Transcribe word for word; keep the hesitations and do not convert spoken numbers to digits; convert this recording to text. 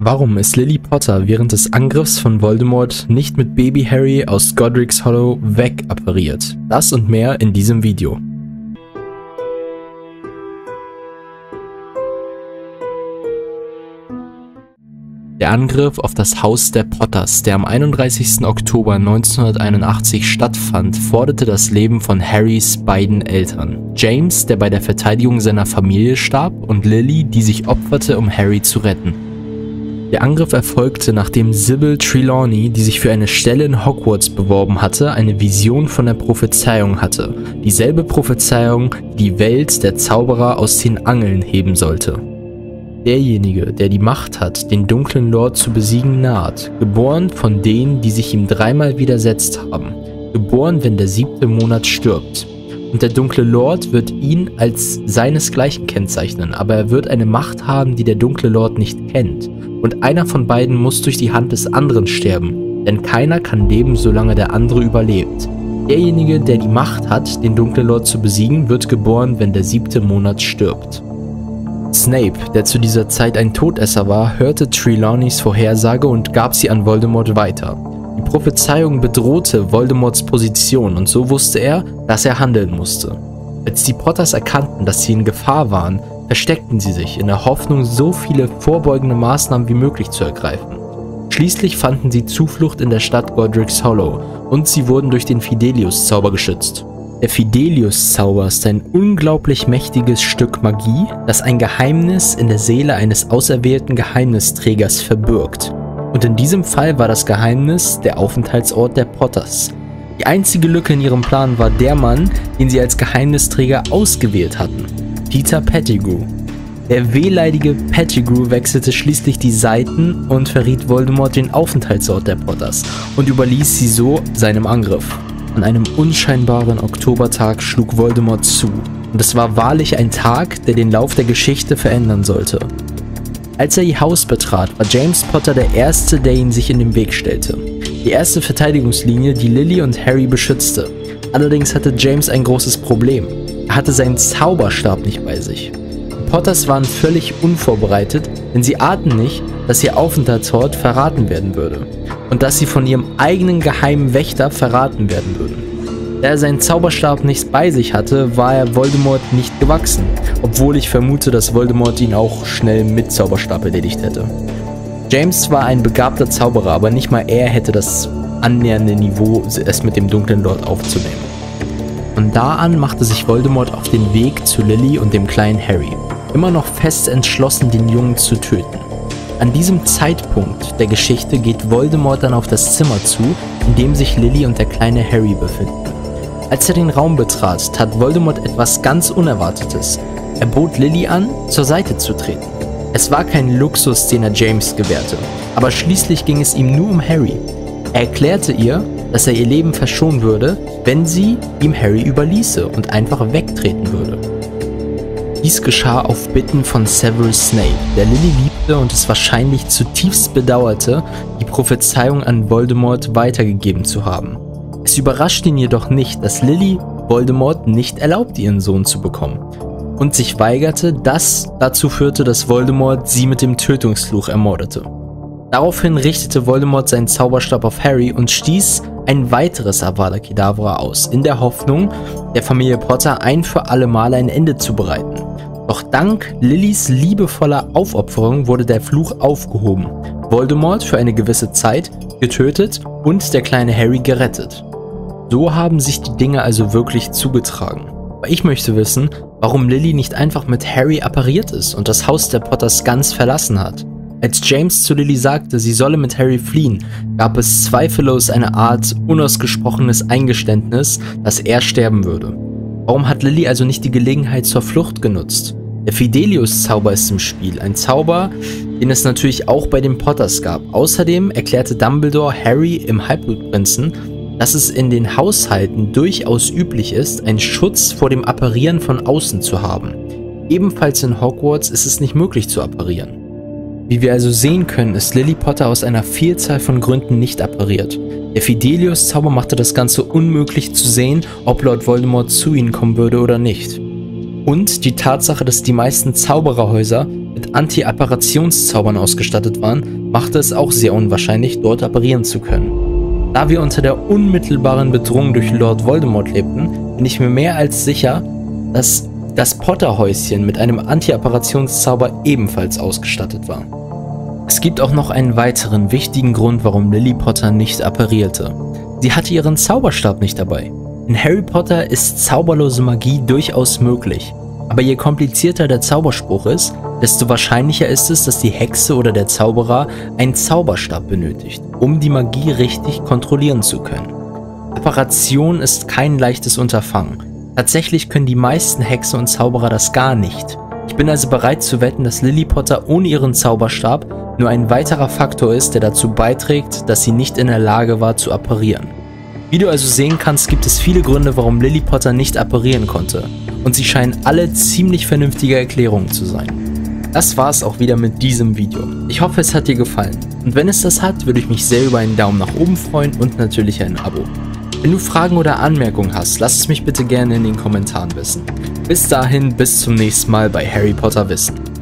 Warum ist Lily Potter während des Angriffs von Voldemort nicht mit Baby Harry aus Godric's Hollow wegappariert? Das und mehr in diesem Video. Der Angriff auf das Haus der Potters, der am einunddreißigsten Oktober neunzehnhunderteinundachtzig stattfand, forderte das Leben von Harrys beiden Eltern. James, der bei der Verteidigung seiner Familie starb, und Lily, die sich opferte, um Harry zu retten. Der Angriff erfolgte, nachdem Sybil Trelawney, die sich für eine Stelle in Hogwarts beworben hatte, eine Vision von der Prophezeiung hatte. Dieselbe Prophezeiung, die die Welt der Zauberer aus den Angeln heben sollte. Derjenige, der die Macht hat, den dunklen Lord zu besiegen, naht, geboren von denen, die sich ihm dreimal widersetzt haben, geboren, wenn der siebte Monat stirbt. Und der dunkle Lord wird ihn als seinesgleichen kennzeichnen, aber er wird eine Macht haben, die der dunkle Lord nicht kennt. Und einer von beiden muss durch die Hand des anderen sterben, denn keiner kann leben, solange der andere überlebt. Derjenige, der die Macht hat, den dunklen Lord zu besiegen, wird geboren, wenn der siebte Monat stirbt. Snape, der zu dieser Zeit ein Todesser war, hörte Trelawneys Vorhersage und gab sie an Voldemort weiter. Die Prophezeiung bedrohte Voldemorts Position und so wusste er, dass er handeln musste. Als die Potters erkannten, dass sie in Gefahr waren, versteckten sie sich in der Hoffnung, so viele vorbeugende Maßnahmen wie möglich zu ergreifen. Schließlich fanden sie Zuflucht in der Stadt Godric's Hollow und sie wurden durch den Fidelius-Zauber geschützt. Der Fidelius-Zauber ist ein unglaublich mächtiges Stück Magie, das ein Geheimnis in der Seele eines auserwählten Geheimnisträgers verbirgt. Und in diesem Fall war das Geheimnis der Aufenthaltsort der Potters. Die einzige Lücke in ihrem Plan war der Mann, den sie als Geheimnisträger ausgewählt hatten: Peter Pettigrew. Der wehleidige Pettigrew wechselte schließlich die Seiten und verriet Voldemort den Aufenthaltsort der Potters und überließ sie so seinem Angriff. An einem unscheinbaren Oktobertag schlug Voldemort zu, und es war wahrlich ein Tag, der den Lauf der Geschichte verändern sollte. Als er ihr Haus betrat, war James Potter der Erste, der ihn sich in den Weg stellte. Die erste Verteidigungslinie, die Lily und Harry beschützte. Allerdings hatte James ein großes Problem. Er hatte seinen Zauberstab nicht bei sich. Die Potters waren völlig unvorbereitet, denn sie ahnten nicht, dass ihr Aufenthaltsort verraten werden würde und dass sie von ihrem eigenen geheimen Wächter verraten werden würden. Da er seinen Zauberstab nicht bei sich hatte, war er Voldemort nicht gewachsen, obwohl ich vermute, dass Voldemort ihn auch schnell mit Zauberstab erledigt hätte. James war ein begabter Zauberer, aber nicht mal er hätte das annähernde Niveau, es mit dem dunklen Lord aufzunehmen. Von da an machte sich Voldemort auf den Weg zu Lily und dem kleinen Harry, immer noch fest entschlossen, den Jungen zu töten. An diesem Zeitpunkt der Geschichte geht Voldemort dann auf das Zimmer zu, in dem sich Lily und der kleine Harry befinden. Als er den Raum betrat, tat Voldemort etwas ganz Unerwartetes. Er bot Lily an, zur Seite zu treten. Es war kein Luxus, den er James gewährte, aber schließlich ging es ihm nur um Harry. Er erklärte ihr, dass er ihr Leben verschonen würde, wenn sie ihm Harry überließe und einfach wegtreten würde. Dies geschah auf Bitten von Severus Snape, der Lily liebte und es wahrscheinlich zutiefst bedauerte, die Prophezeiung an Voldemort weitergegeben zu haben. Es überraschte ihn jedoch nicht, dass Lily Voldemort nicht erlaubte, ihren Sohn zu bekommen und sich weigerte, das dazu führte, dass Voldemort sie mit dem Tötungsfluch ermordete. Daraufhin richtete Voldemort seinen Zauberstab auf Harry und stieß ein weiteres Avada Kedavra aus, in der Hoffnung, der Familie Potter ein für alle Mal ein Ende zu bereiten. Doch dank Lillys liebevoller Aufopferung wurde der Fluch aufgehoben, Voldemort für eine gewisse Zeit getötet und der kleine Harry gerettet. So haben sich die Dinge also wirklich zugetragen. Aber ich möchte wissen, warum Lily nicht einfach mit Harry appariert ist und das Haus der Potters ganz verlassen hat. Als James zu Lily sagte, sie solle mit Harry fliehen, gab es zweifellos eine Art unausgesprochenes Eingeständnis, dass er sterben würde. Warum hat Lily also nicht die Gelegenheit zur Flucht genutzt? Der Fidelius-Zauber ist im Spiel, ein Zauber, den es natürlich auch bei den Potters gab. Außerdem erklärte Dumbledore Harry im Halbblutprinzen, dass es in den Haushalten durchaus üblich ist, einen Schutz vor dem Apparieren von außen zu haben. Ebenfalls in Hogwarts ist es nicht möglich zu apparieren. Wie wir also sehen können, ist Lily Potter aus einer Vielzahl von Gründen nicht appariert. Der Fidelius-Zauber machte das Ganze unmöglich zu sehen, ob Lord Voldemort zu ihnen kommen würde oder nicht. Und die Tatsache, dass die meisten Zaubererhäuser mit Anti-Apparationszaubern ausgestattet waren, machte es auch sehr unwahrscheinlich, dort apparieren zu können. Da wir unter der unmittelbaren Bedrohung durch Lord Voldemort lebten, bin ich mir mehr als sicher, dass das Potter-Häuschen mit einem Anti-Apparationszauber ebenfalls ausgestattet war. Es gibt auch noch einen weiteren wichtigen Grund, warum Lily Potter nicht apparierte. Sie hatte ihren Zauberstab nicht dabei. In Harry Potter ist zauberlose Magie durchaus möglich, aber je komplizierter der Zauberspruch ist, desto wahrscheinlicher ist es, dass die Hexe oder der Zauberer einen Zauberstab benötigt, um die Magie richtig kontrollieren zu können. Apparation ist kein leichtes Unterfangen. Tatsächlich können die meisten Hexen und Zauberer das gar nicht. Ich bin also bereit zu wetten, dass Lily Potter ohne ihren Zauberstab nur ein weiterer Faktor ist, der dazu beiträgt, dass sie nicht in der Lage war zu apparieren. Wie du also sehen kannst, gibt es viele Gründe, warum Lily Potter nicht apparieren konnte. Und sie scheinen alle ziemlich vernünftige Erklärungen zu sein. Das war's auch wieder mit diesem Video. Ich hoffe, es hat dir gefallen. Und wenn es das hat, würde ich mich sehr über einen Daumen nach oben freuen und natürlich ein Abo. Wenn du Fragen oder Anmerkungen hast, lass es mich bitte gerne in den Kommentaren wissen. Bis dahin, bis zum nächsten Mal bei Harry Potter Wissen.